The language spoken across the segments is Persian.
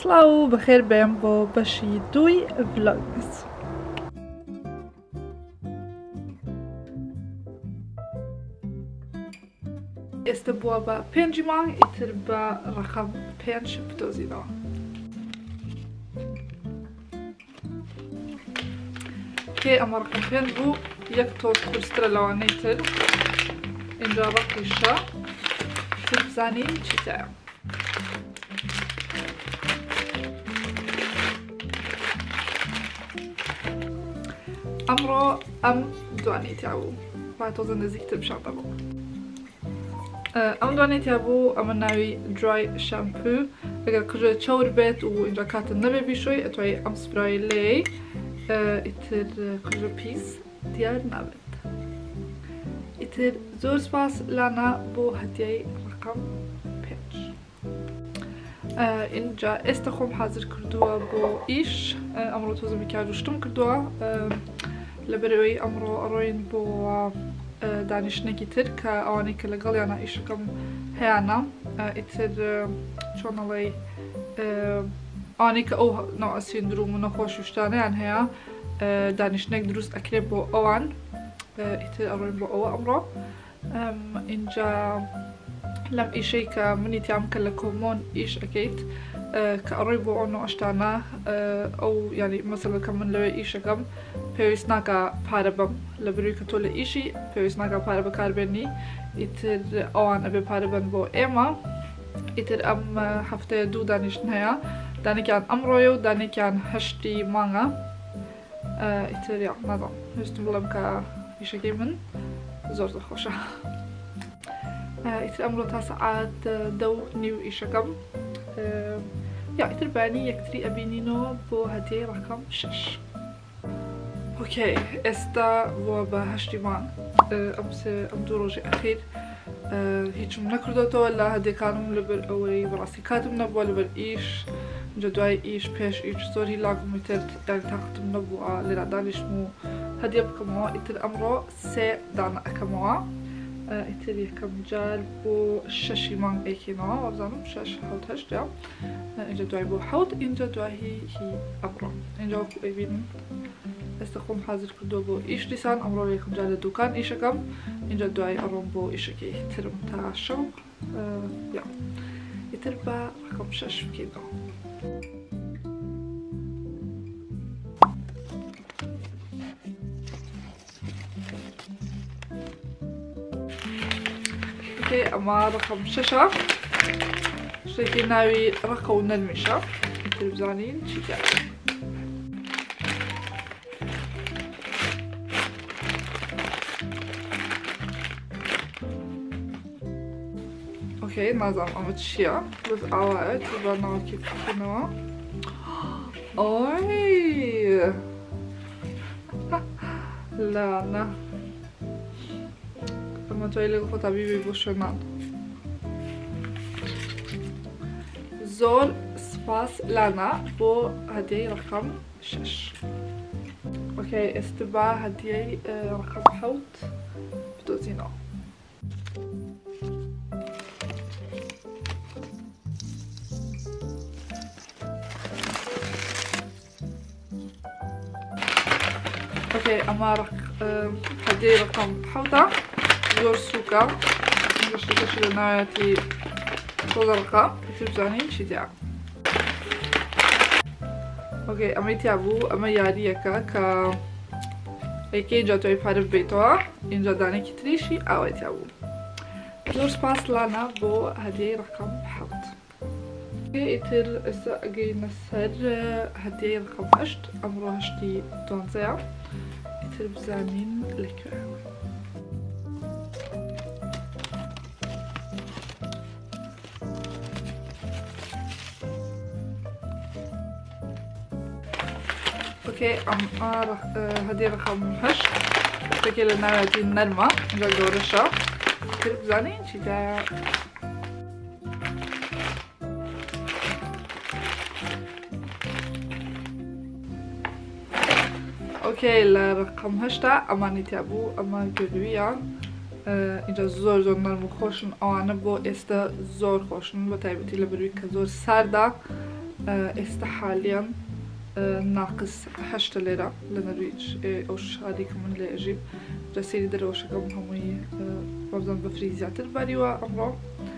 سلااو بەخێر بێم بۆ بەشی دووی ڤلۆگمەس. ئێستا بووە بە 5 مانگ ئیتر بە ڕقەم 5 بدۆزینەوە. کێ ئەمە ڕقەم 5 بوو، یەک تۆز قورسترە لەوانەی تر. اینجا ڕقیشە تر بزانین چیتایە. ئەمڕۆ ئەم دوانێتیا بوو، با تۆزە نزیکتر بشانتە بوو. ئەم دوانێتیا بوو، ئەمە ناوی درای شامپو. ئەگەر کوژە چەور بێت و اینجا کاتت نەبێ بیشۆی ئەتوانی ئەم سپرای لێ ئیتر کوژە پیس دیار نابێت. ئیتر زۆر سپاس لانا بۆ هەدیای ڕقەم 5. اینجا ئێستا خۆم حازر کردووە بۆ ئیش. ئەمڕۆ تۆزە میکیاژ و کردووە لەبەرەوەی ئەمڕۆ ئەڕۆین بۆ دانیشتنێکی تر کە ئەوانەی کە لەگەڵیانە ئیشەکەم هەیانە. ئیتر چۆنەڵێ ئەوانەی کە ئەو نەوە سیندروم و نەخۆش و شتانەیان هەیە دانیشتنێک دروست ئەکرێت بۆ ئەوان. ئیتر ئەڕۆین بۆ ئەوە ئەمڕۆ. اینجا لەم ئیشەی کە منی تیام کە لە کۆمۆن ئیش ئەەکەیت کە ئەڕۆی بۆ ئەو نەوەشتانە ئەو ینی مەسەڵە کە من لەوێ ئیشەکەم پێویست ناکە پارە بەم لەبەروی کە تۆ لە ئیشی پێویست ناکە پارە بەکاربێنی. ئیتر ئەوان ئەبێ پارە بن بۆ ئێمە. ئیتر ئەم هەفتەیە 2 دانیشتن هەیە، دانێکیان ئەمڕۆیە و دانێکیان 8 مانگە. ئیتر نازانم هەستم بڵێم کە ئیشەکەی من زۆر خۆشە. ئیتر ئەمڕۆ تا سەعات 10:30 ئیشەکەم. ئیتر بانی یەکتری ئەبینینەوە بۆ هەدیای ڕقەم 6. ئۆکەی ئێستا بووە بە 8 مانگ. ئەم 2 ڕۆژی ئەخیر هیچم نەکردوێتەوە لە هەدیەکانم لەبەر ئەوەی بەڕاستی کاتم نەبووە لەبەر ئیش. اینجا دوای ئیش پێش ئیش زۆری لاگم تر تاقتم نەبووە لێرا دانیشتم و هەدیە بکەمەوە. ئیتر ئەمڕۆ 3 دانە ئەەکەمەوە. ئیتر یەکەم جار بۆ 6 مانگ ئەیکەینەوە وابزانم 6 7 8 اینجا دوای بۆ 7 اینجا دوای هی ئەمڕۆ. اینجا وەکو ئەیبینن ئێستا خۆم حازر کردووە بۆ ئیش دیسان. ئەمڕۆ یەکەم جار لە دوکان ئیشەکەم. اینجا دوای ئەڕۆم بۆ ئیشەکەی ترم تا شەو. ئیتر بە ڕقەم 6 بکەینەوە. ئەمە ڕقەم 6ە، شتێکی ناوی ڕقە و نەرمیشە. ئیتر بزانین چیتە. ئۆکەی نازانم ئەمە چییە، بەس ئاوایە تر بانەوەکی بکەنەوە. ئۆی لانە ئەمە توای لەگەڵ خۆتا بیبێ بۆ شوێنان. زۆر سپاس لانا بۆ هەدیای ڕقەم 6. ئۆکەی ئێستا بە هەدیای ڕقەم 7 بدۆزینەوە. ئۆکەی ئەمە هەدیای ڕقەم 7ە، زۆر سووکە. شتێکەشی لە ناوەتی تۆزە ڕقە. ئیتر بزانین چیتیا. ئۆکەی ئەمەی تیا بوو، ئەمە یاریەکە کە ئەیکەی اینجا توی پارە ببیتەوە. اینجا دانێکی تریشی ئاوای تیا بوو. زۆر سپاس لانا بۆ هەدیای ڕقەم 7. ئیتر ئێستا ئەگەینە سەر هەدیای ڕقەم 8. ئەمڕۆ 8 12ە. ئیتر بزانین لەکوێیە. ئۆکەی ئەمە هەدیای ڕقەم 8 شتێکی لە ناوەتی نەرمە. اینجا گەورەشە. ئیتر بزانین چیتایە. ئۆکەی لە ڕقەم 8 ئەمانی تیا بوو. ئەمە گوێلوویە. اینجا زۆر زۆر نەرم و خۆشن. ئەوانە بۆ ئێستا زۆر خۆشن بە تایبەتی لەبەروی کە زۆر ساردا. است حاليا ناقص 8 ليرة لنا ريج أوش هذيك من اللي أجيب رسيلي دروشة كم همي ببدأ بفريزيات الباريوة أمره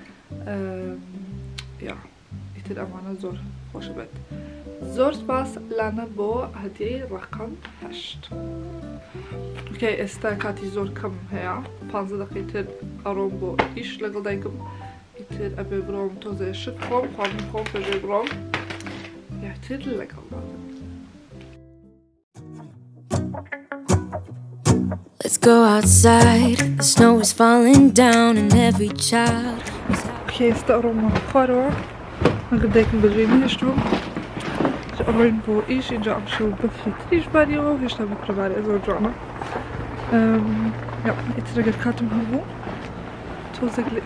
يا يتر أمانة زور خوش بد زور سباس لنا بو هدي رقم 8 اوكي استا كاتي زور كم هيا 5 دقيقة أروم بو إيش لقل دايكم يتر أبي بروم توزي شتكم خامنكم فجي بروم يتر لقل دايكم. Let's go outside, the snow is falling down and every child اوكي استا أروم خاروا نقل دايكم بجيني هشتو أروين بو إيش إنجا أمشو بفي تريش باريو هشتا بكرة باري أزور جوانا يا يترقل كاتم هبو توزق لي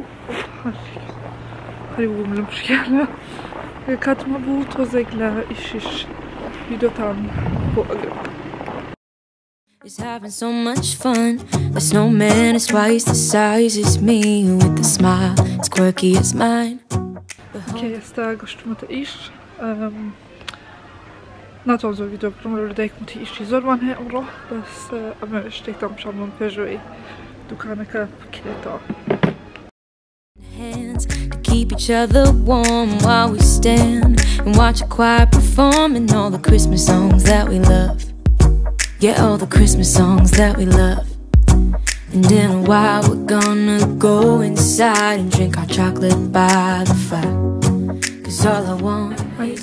هاري بو من المشكلة كاتم هبو توزق لا إيش فيديو تام بو أقرب is having so much fun. The snowman is twice the size as me with a smile as quirky as mine. اوكي استا قشتو متى إيش ناتوزو فيديو برمرو لديك متى إيش يزور وان هي أمره بس أما اشتيكتم شاملون بيجوي دوكانك بكليتا Hands to keep each other warm while we stand and watch a choir performing all the Christmas songs that we love. Yeah, all the Christmas songs that we love. And in a while we're gonna go inside and drink our chocolate by the fire. Cause all I want is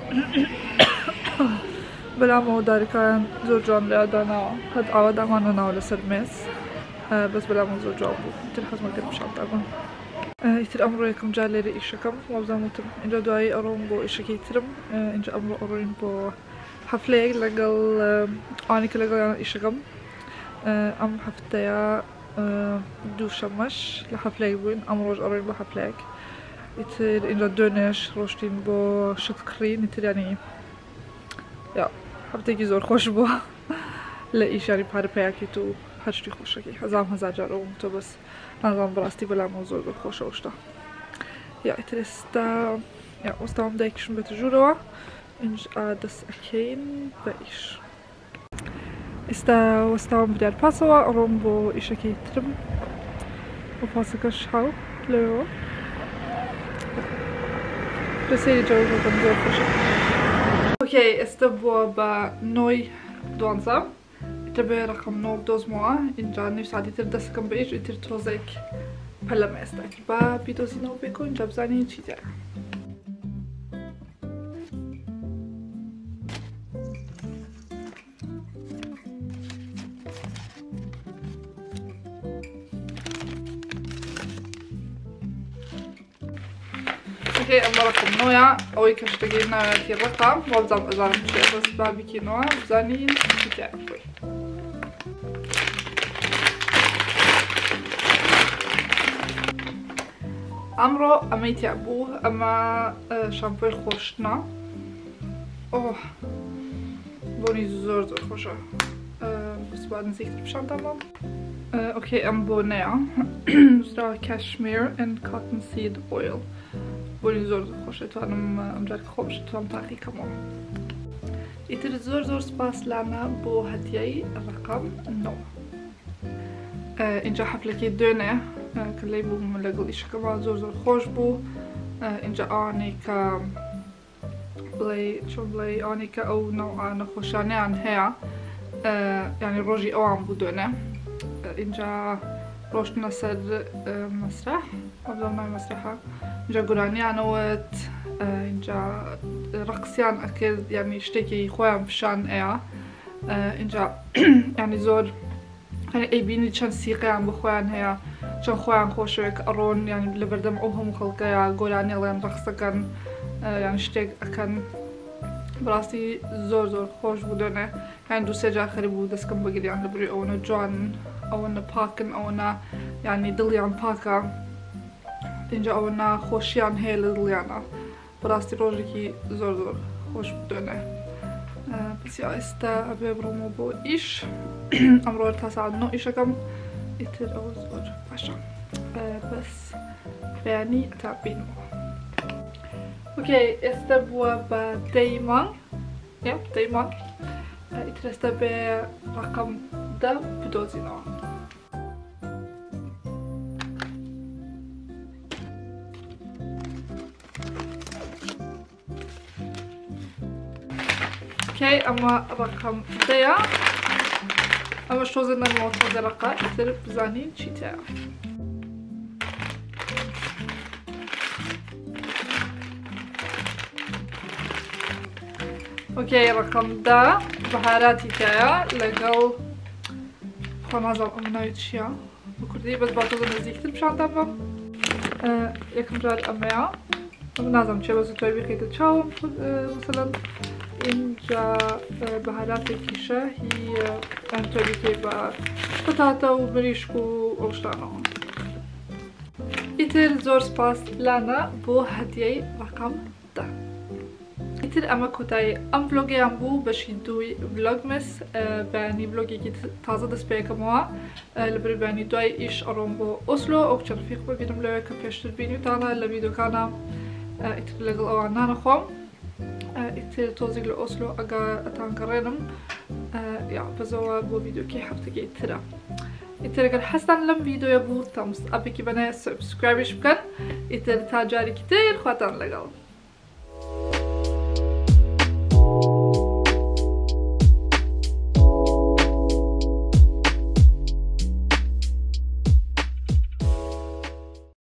بلا موداري كان زوجان لأدانا هاد عوضا وانا ناولا سرميس بس بلا مو زوجان بو تلحظ ما قد مشان طبعا يتر أمرو يكم جالي رئيشكم وابزا موتم إنجا دواي أروم بو إشكي يترم إنجا أمرو أروين بو حفليك لقل آنيك لقل أنا إشكم أم حفتيا دو شمش لحفليك بوين أمروج أروين بو حفليك يتر إنجا دونش روشتين بو شتكرين يتر يعني يا حفتيكي زور خوش بو لإيش يعني بحر بياكي تو هشتي خوشكي هزام هزاجارو تو بس نظام براستي بلا موضوع خوش وشتا يا اترستا يا وستام دايكشن بتجوروا انج ادس اكين بايش استا وستام بدار باسوا رومبو ايشكي ترم وفاسكش حاو لو بسيري جو بنزور خوش اوكي استبوا با نوي دوانزا تبع رقم نوب دوز موعة إنجا نفس عادي تردسكم بإيش إتر توزيك بلا ما استاك با بيدوزي نوب بيكو إنجا بزاني چيزا اوكي اما رقم نويا اوي كشتاقينا في الرقم وابزام ازارم شيء بس بابيكي نوع بزاني چيزا أمرو أميتي أبوه أما شامبوي خوشنا أوه بوني زور زور خوشة بس بعد نسيت بشان تمام أوكي أم بونيا زرا كاشمير and cotton seed oil بوني زور زور خوشة تو أنا مجرد خوش تو أم تاقي كمان يتر زور زور سباس لنا بو هديي الرقم نو إنجا حفلكي دوني كلي بو من لقل إيش كمان زور زور خوش بو إنجا آنيكا بلاي آنيكا أو نوعا نخوشاني عن هيا يعني روجي أو عم بودونه إنجا روشنا سر مسرح أبدالنا مسرحة إنجا قراني عنوات إنجا رقصيان أكيد يعني اشتكي خويا بشان إيا إنجا يعني زور يعني أي بيني كان سيقي عم بخوان هيا كان خوان خوشك أرون يعني لبردم أوهم خلقيا قولاني لين رقصكن يعني شتيك أكن براسي زور زور خوش بودونه يعني دو سجا خريبو دسكن بقري يعني لبري أونا جوان أونا باكن أونا يعني دليان باكا إنجا أونا خوشيان هي لدليانا براسي روجيكي زور زور خوش بودونه بس يا استا أبي برومو بو إيش أمرو تساعد نو إيشكم يتر أو زور باشا بس بياني أتابين اوكي استبوا بدايما دايما اترستبه رقم ده بدوزينا. اوكي اما رقم ديا اما شو زلنا الموضوع ده رقم يصير بزانين شيتا. اوكي رقم ده بهاراتي تاعي لقل خنازم امنايت شيا بكردي بس بعتقد نزيكتر بشان دابا يكم جار اميا نازم چه بس توي بخيت تشاوم مثلا اینجا بهارات کیشه هی انتوی که با بطاطا و مریشک و اوشتانا. ایتر زور سپاس لانا بو هدیه رقم ده. ایتر اما کتای ام بلوگی ام بو بشی دوی بلوگ مس بانی بلوگی که تازه دست بیکموا لبری بانی دوی ایش آرام بو اسلو اوکچر فیق ببینم لوی که پیشتر بینیو تانا لبیدو کانا ایتر لگل آوان نخوام. ایتر توزیق لأسلو اگه اتان کرنم یا بزوا بو ویدیو که هفته که ایتره. ایتر اگر حسن لم ویدیو یا بو تامس ابی که بنا سبسکرایبش بکن ایتر تا جاری کتیر خواتان لگل.